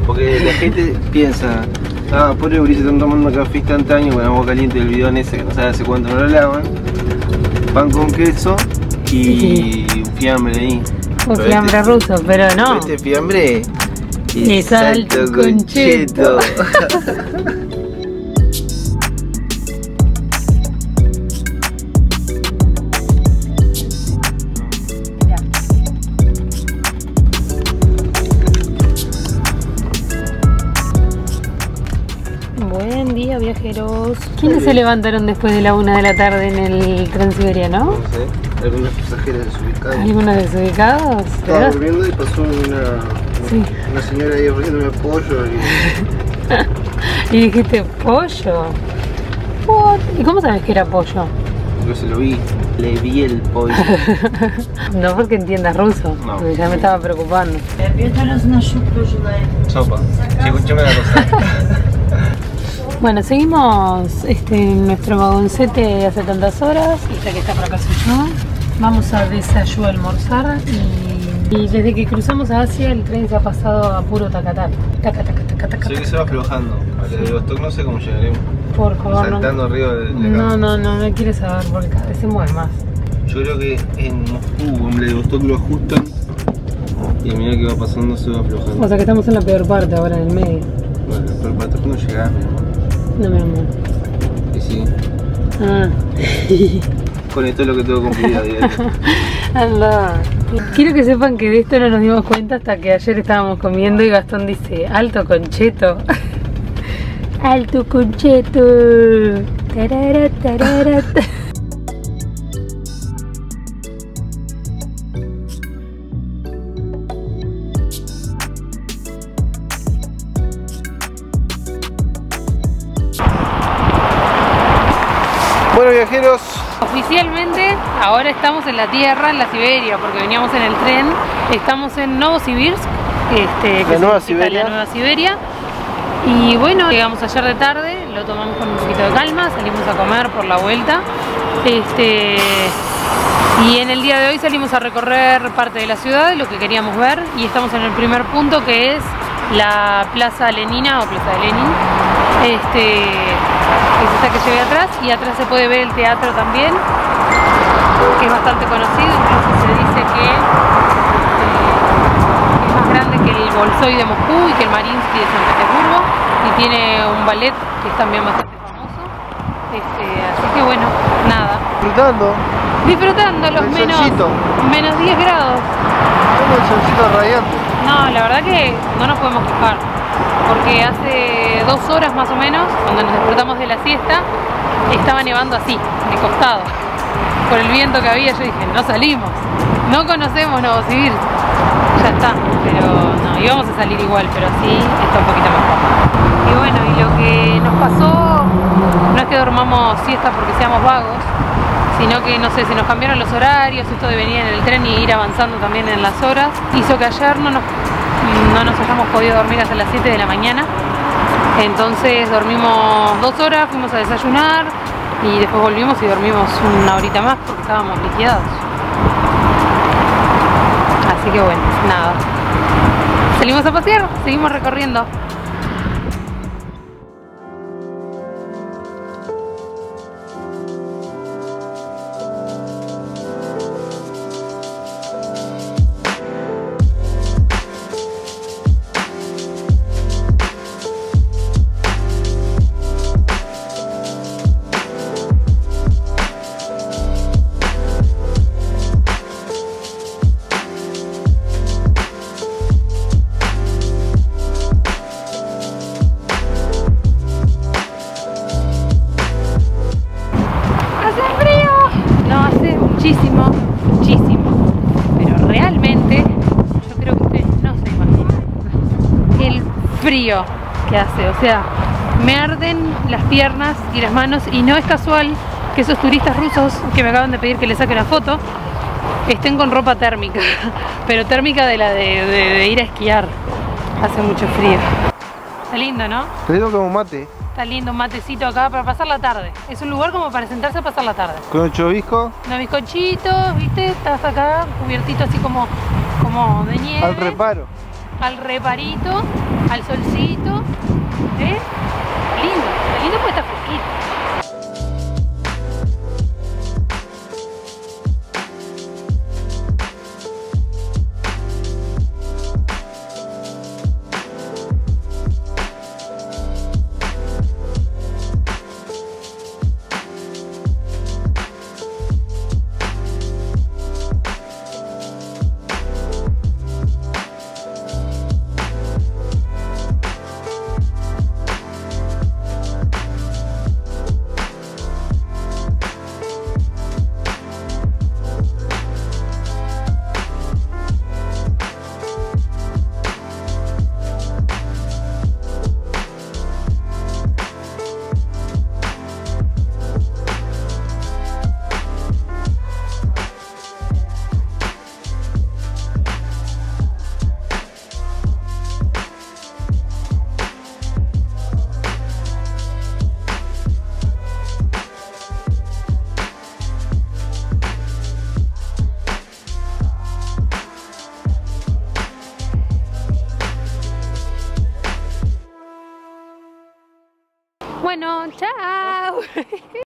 Porque la gente piensa, ah, pobre Ulises, están tomando café instantáneo con agua caliente del bidón ese que no sabe hace cuánto no lo lavan. Pan con queso y un fiambre ahí. Un fiambre ruso, pero no. Este fiambre es alto con cheto. Buen día, viajeros. ¿Quiénes se levantaron después de la 1 de la tarde en el Transiberiano? No sé, algunos pasajeros desubicados. ¿Algunos desubicados? Estaba durmiendo y pasó una señora ahí ofreciéndome pollo y dijiste, ¿pollo? What? ¿Y cómo sabes que era pollo? Yo se lo vi, le vi el pollo. No porque entiendas ruso, no, porque ya me estaba preocupando. Sopa, sí, escúchame la cosa. Bueno, seguimos en nuestro vagoncete hace tantas horas, ya que está por acá soy yo. Vamos a desayunar, almorzar y desde que cruzamos a Asia el tren se ha pasado a puro tacatac. Sé que se va aflojando, a Vladivostok no sé cómo llegaremos. Por favor, saltando arriba de acá. No quiere saber porque cada vez se mueve más. Yo creo que en Moscú o en Vladivostok lo ajustan y a medida que va pasando se va aflojando. O sea que estamos en la peor parte ahora, en el medio. Bueno, la peor parte cuando llegás, mi amor. No me amor. Y sí. Ah. Con esto es lo que tengo cumplido diario. Anda. Quiero que sepan que de esto no nos dimos cuenta hasta que ayer estábamos comiendo y Gastón dice, alto concheto. Alto concheto. Tarara, tarara. Bueno, viajeros, Oficialmente ahora estamos en la tierra, en la Siberia, porque veníamos en el tren. Estamos en Novosibirsk, la Nueva Siberia. La Nueva Siberia. Y bueno, llegamos ayer de tarde, lo tomamos con un poquito de calma, salimos a comer por la vuelta. Y en el día de hoy salimos a recorrer parte de la ciudad, lo que queríamos ver, y estamos en el primer punto, que es la Plaza Lenina o Plaza de Lenin. Es esta que se ve atrás, y atrás se puede ver el teatro también, que es bastante conocido, incluso se dice que es más grande que el Bolshoi de Moscú y que el Mariinsky de San Petersburgo, y tiene un ballet que es también bastante famoso. Así que bueno, nada. Disfrutando los menos 10 grados. El solcito radiante. No, la verdad que no nos podemos quejar, porque hace 2 horas más o menos, cuando nos despertamos de la siesta, estaba nevando así, de costado. Por el viento que había, yo dije, no salimos, no conocemos Novosibirsk, ya está, pero no, íbamos a salir igual, pero sí está un poquito mejor. Y bueno, y lo que nos pasó, no es que dormamos siesta porque seamos vagos, sino que, no sé, se nos cambiaron los horarios, esto de venir en el tren y ir avanzando también en las horas, hizo que ayer no nos hayamos podido dormir hasta las 7 de la mañana. Entonces dormimos 2 horas, fuimos a desayunar y después volvimos y dormimos una horita más porque estábamos liquidados. Así que bueno, nada. Salimos a pasear, seguimos recorriendo. Muchísimo, pero realmente yo creo que ustedes no se imaginan el frío que hace, o sea, me arden las piernas y las manos, y no es casual que esos turistas rusos que me acaban de pedir que les saque una foto estén con ropa térmica, pero térmica de la de ir a esquiar. Hace mucho frío. Está lindo, ¿no? Te digo como un mate. Está lindo un matecito acá para pasar la tarde. Es un lugar como para sentarse a pasar la tarde. Con un chubisco. Unos bizcochitos, ¿viste? Estás acá cubiertito así como de nieve. Al reparo. al reparito, al solcito. ¿Eh? Lindo porque está fresquito. Bueno, chao.